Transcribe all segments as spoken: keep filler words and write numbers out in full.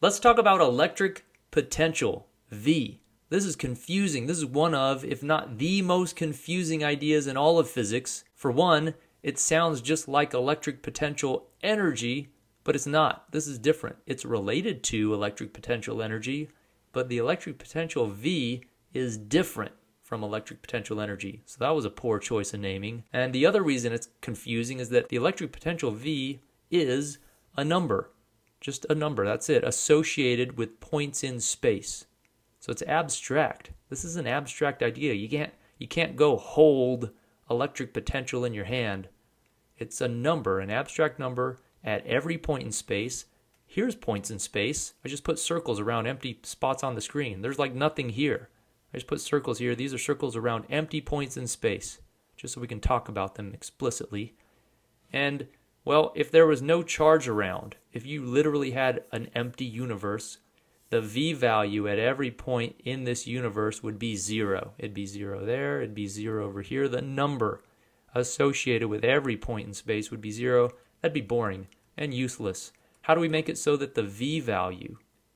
Let's talk about electric potential, V. This is confusing. This is one of, if not the most confusing ideas in all of physics. For one, it sounds just like electric potential energy, but it's not. This is different. It's related to electric potential energy, but the electric potential V is different from electric potential energy. So that was a poor choice in naming. And the other reason it's confusing is that the electric potential V is a number. Just a number, that's it, associated with points in space. So it's abstract. This is an abstract idea. You can't you can't go hold electric potential in your hand. It's a number, an abstract number at every point in space. Here's points in space. I just put circles around empty spots on the screen. There's like nothing here. I just put circles here. These are circles around empty points in space, just so we can talk about them explicitly. And, well, if there was no charge around, if you literally had an empty universe, the V value at every point in this universe would be zero. It'd be zero there, it'd be zero over here. The number associated with every point in space would be zero. That'd be boring and useless. How do we make it so that the V value,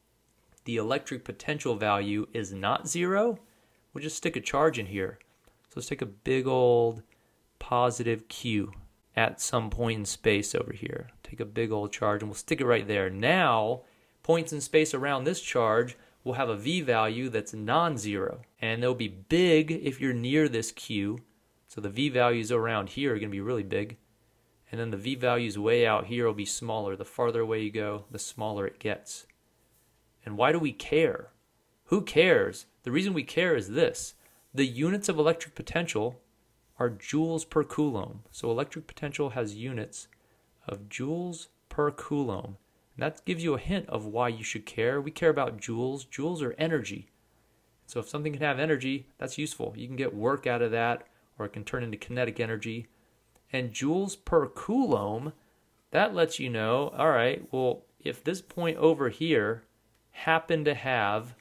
the electric potential value, is not zero? We'll just stick a charge in here. So let's take a big old positive Q at some point in space over here. Take a big old charge and we'll stick it right there. Now, points in space around this charge will have a V value that's non-zero. And they'll be big if you're near this Q. So the V values around here are going to be really big. And then the V values way out here will be smaller. The farther away you go, the smaller it gets. And why do we care? Who cares? The reason we care is this. The units of electric potential are joules per coulomb. So electric potential has units of joules per coulomb. And that gives you a hint of why you should care. We care about joules. Joules are energy. So if something can have energy, that's useful. You can get work out of that, or it can turn into kinetic energy. And joules per coulomb, that lets you know, all right, well, if this point over here happened to have,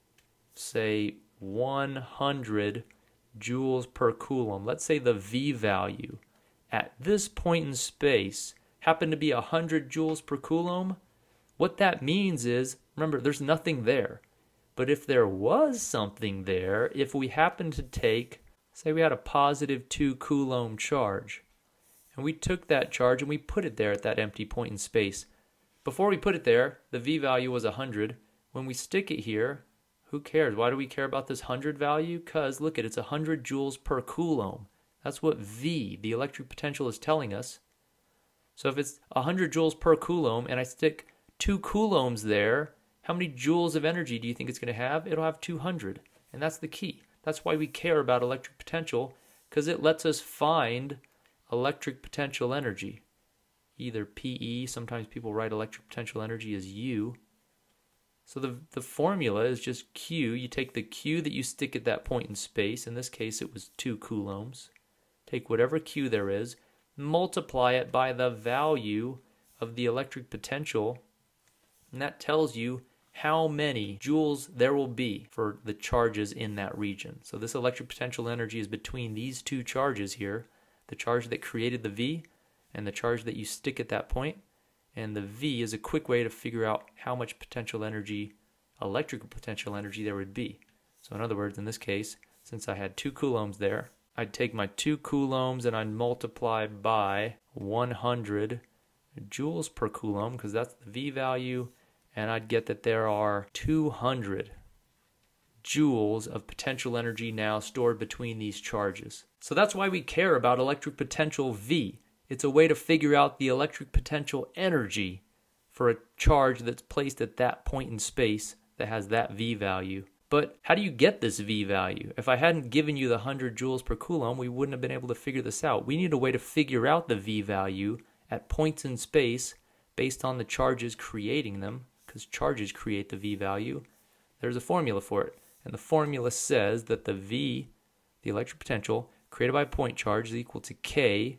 say, one hundred joules per coulomb, let's say the V value at this point in space happened to be one hundred joules per coulomb, what that means is, remember, there's nothing there. But if there was something there, if we happened to take, say we had a positive two coulomb charge, and we took that charge and we put it there at that empty point in space. Before we put it there, the V value was one hundred. When we stick it here, who cares? Why do we care about this one hundred value? Because, look, it's one hundred joules per coulomb. That's what V, the electric potential, is telling us. So if it's one hundred joules per coulomb and I stick two coulombs there, how many joules of energy do you think it's going to have? It'll have two hundred. And that's the key. That's why we care about electric potential, because it lets us find electric potential energy. Either P E, sometimes people write electric potential energy as U. So the, the formula is just Q. You take the Q that you stick at that point in space. In this case, it was two coulombs. Take whatever Q there is, multiply it by the value of the electric potential, and that tells you how many joules there will be for the charges in that region. So this electric potential energy is between these two charges here, the charge that created the V and the charge that you stick at that point. And the V is a quick way to figure out how much potential energy, electrical potential energy, there would be. So in other words, in this case, since I had two coulombs there, I'd take my two coulombs and I'd multiply by one hundred joules per coulomb, because that's the V value, and I'd get that there are two hundred joules of potential energy now stored between these charges. So that's why we care about electric potential V. It's a way to figure out the electric potential energy for a charge that's placed at that point in space that has that V value. But how do you get this V value? If I hadn't given you the one hundred joules per coulomb, we wouldn't have been able to figure this out. We need a way to figure out the V value at points in space based on the charges creating them, because charges create the V value. There's a formula for it. And the formula says that the V, the electric potential, created by a point charge is equal to K.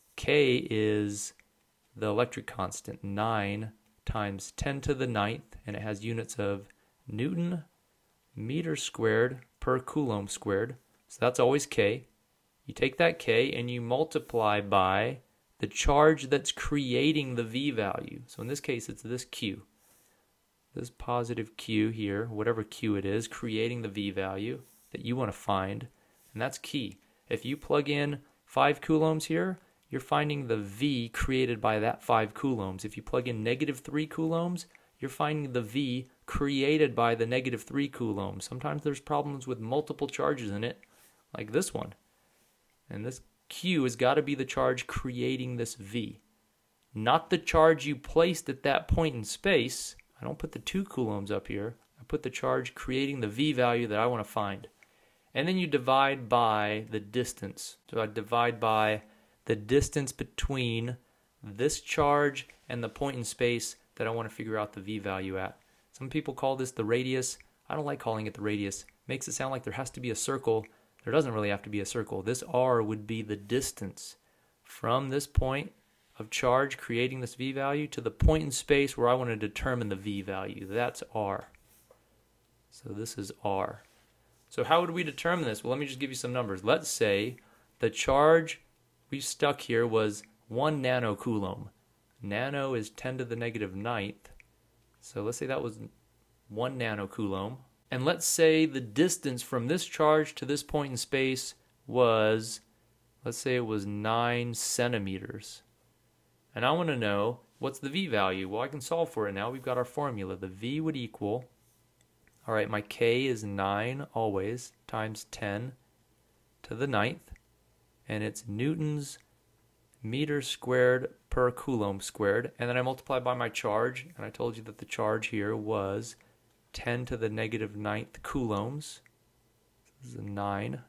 K is the electric constant, nine times ten to the ninth, and it has units of Newton meter squared per coulomb squared. So that's always K. You take that K and you multiply by the charge that's creating the V value. So in this case, it's this Q. this positive Q here, whatever Q it is, creating the V value that you want to find. And that's key. If you plug in five coulombs here, you're finding the V created by that five coulombs. If you plug in negative three coulombs, you're finding the V created by the negative three coulombs. Sometimes there's problems with multiple charges in it, like this one. And this Q has got to be the charge creating this V. Not the charge you placed at that point in space. I don't put the two coulombs up here. I put the charge creating the V value that I want to find. And then you divide by the distance. So I divide by the distance between this charge and the point in space that I want to figure out the V value at. Some people call this the radius. I don't like calling it the radius. It makes it sound like there has to be a circle. There doesn't really have to be a circle. This R would be the distance from this point of charge creating this V value to the point in space where I want to determine the V value. That's R. So this is R. So how would we determine this? Well, let me just give you some numbers. Let's say the charge we stuck here was one nanocoulomb. Nano is ten to the negative ninth. So let's say that was one nanocoulomb. And let's say the distance from this charge to this point in space was, let's say it was nine centimeters. And I want to know, what's the V value? Well, I can solve for it now. We've got our formula. The V would equal, all right, my K is nine always, times ten to the ninth. And it's newtons meters squared per coulomb squared. And then I multiply by my charge. And I told you that the charge here was ten to the negative ninth coulombs. This is a nine.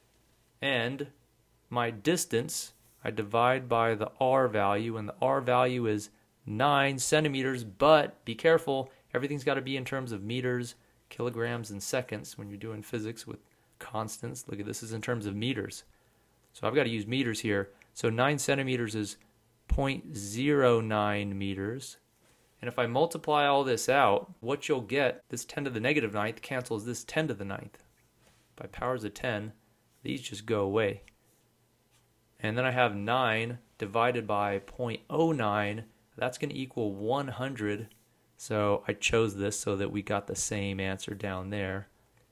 And my distance, I divide by the R value. And the R value is nine centimeters. But be careful, everything's got to be in terms of meters, kilograms, and seconds when you're doing physics with constants. Look at this, is in terms of meters. So I've got to use meters here. So nine centimeters is zero point zero nine meters. And if I multiply all this out, what you'll get, this ten to the negative ninth cancels this ten to the ninth. By powers of ten, these just go away. And then I have nine divided by zero point zero nine. That's going to equal one hundred. So I chose this so that we got the same answer down there.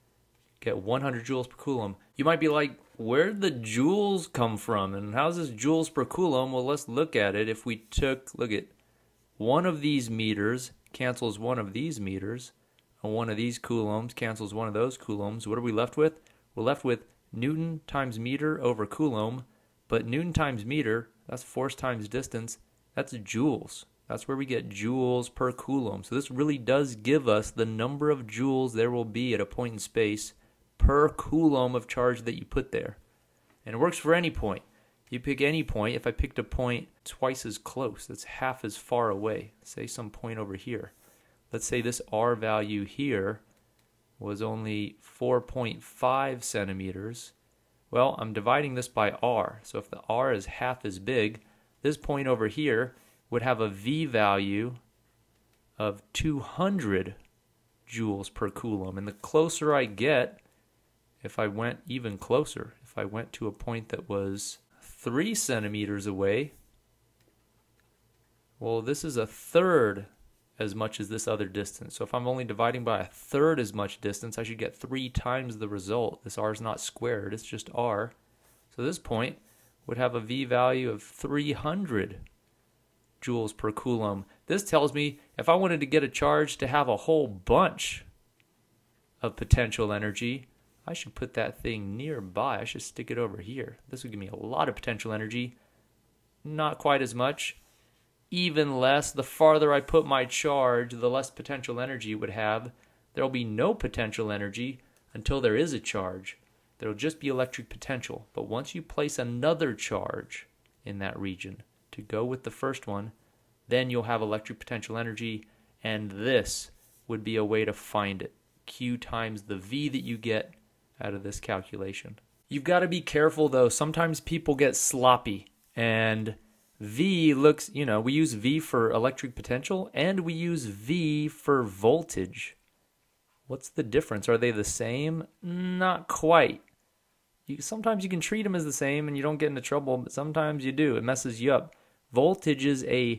Get one hundred joules per coulomb. You might be like, where did the joules come from? And how's this joules per coulomb? Well, let's look at it. If we took, look at, one of these meters cancels one of these meters, and one of these coulombs cancels one of those coulombs. What are we left with? We're left with Newton times meter over coulomb, but Newton times meter, that's force times distance, that's joules. That's where we get joules per coulomb. So this really does give us the number of joules there will be at a point in space per coulomb of charge that you put there. And it works for any point. You pick any point. If I picked a point twice as close, that's half as far away, say some point over here. Let's say this R value here was only four point five centimeters. Well, I'm dividing this by R. So if the R is half as big, this point over here would have a V value of two hundred joules per coulomb. And the closer I get, if I went even closer, if I went to a point that was three centimeters away, well, this is a third as much as this other distance. So if I'm only dividing by a third as much distance, I should get three times the result. This R is not squared, it's just R. So this point would have a V value of three hundred joules per coulomb. This tells me if I wanted to get a charge to have a whole bunch of potential energy, I should put that thing nearby. I should stick it over here. This would give me a lot of potential energy. Not quite as much. Even less. The farther I put my charge, the less potential energy it would have. There will be no potential energy until there is a charge. There will just be electric potential. But once you place another charge in that region to go with the first one, then you'll have electric potential energy, and this would be a way to find it. Q times the V that you get out of this calculation. You've got to be careful though. Sometimes people get sloppy, and V looks, you know, we use V for electric potential and we use V for voltage. What's the difference? Are they the same? Not quite. You, sometimes you can treat them as the same and you don't get into trouble, but sometimes you do. It messes you up. Voltage is a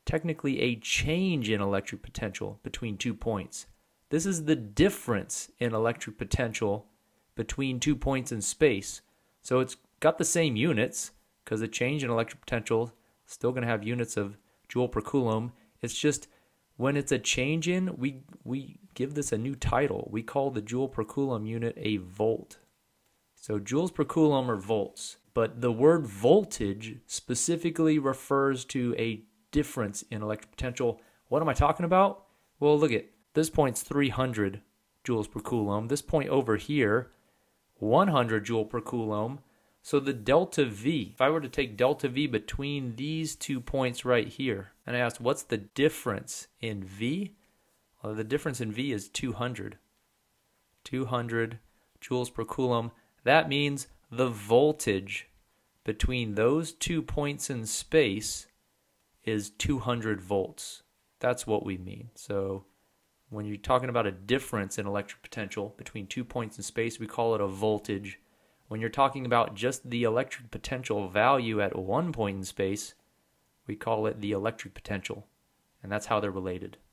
technically a change in electric potential between two points. This is the difference in electric potential between two points in space. So it's got the same units, because a change in electric potential is still going to have units of joule per coulomb. It's just when it's a change in, we, we give this a new title. We call the joule per coulomb unit a volt. So joules per coulomb are volts. But the word voltage specifically refers to a difference in electric potential. What am I talking about? Well, look at this point's three hundred joules per coulomb. This point over here, one hundred joule per coulomb. So the delta V, if I were to take delta V between these two points right here, and I asked what's the difference in V? Well, the difference in V is two hundred. two hundred joules per coulomb. That means the voltage between those two points in space is two hundred volts. That's what we mean. So when you're talking about a difference in electric potential between two points in space, we call it a voltage. When you're talking about just the electric potential value at one point in space, we call it the electric potential. And that's how they're related.